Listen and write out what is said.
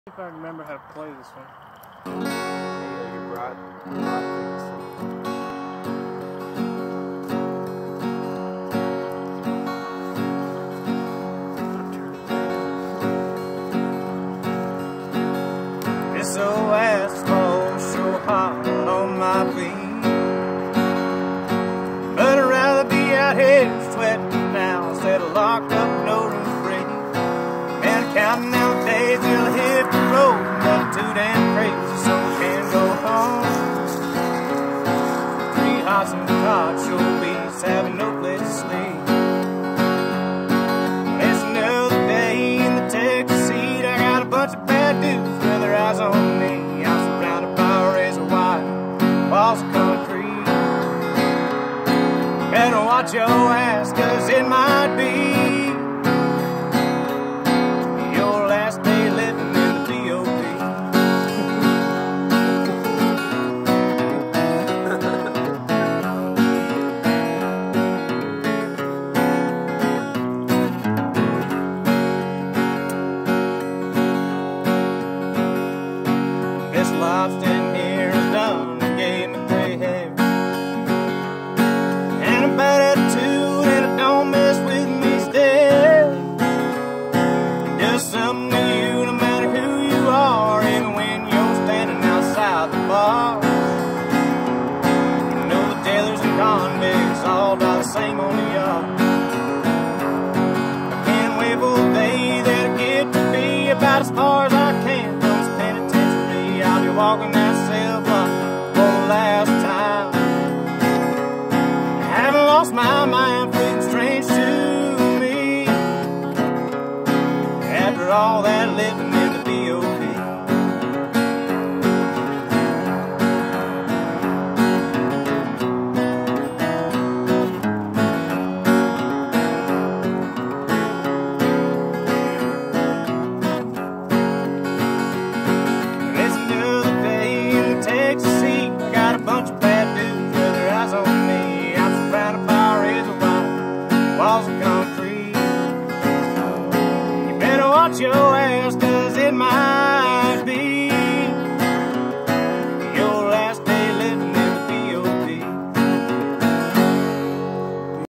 If I remember how to play this one. Yeah, you're right. This old asphalt so hot on my feet, but I'd rather be out here sweating now instead of locked up no room free. Man, counting down the days till I hit the road, but too damn crazy so I can't go home. 3 hots and cots, sure beats having no place to sleep. It's another day in the Texas heat. I got a bunch of bad dudes with their eyes on me. I'm surrounded by razor wire walls of concrete. Better watch your ass, cause it might be your last day living in the B.O.B. This life's in here is done and gave me gray hair and a bad attitude, and it don't mess with me still. It does something to you no matter who you are, even when you're standing outside the bar. You know the jailers and convicts all die the same on the yard. I can't wait for the day that I get to be about as far as I can from this penitentiary. I'll be walking that cell block for the last time. I haven't lost my mind, feeling strange to me after all that living in the B.O.B. It's another day in the Texas heat. I got a bunch of bad dudes with their eyes on me. I'm surrounded by razor wire walls of concrete. You better watch your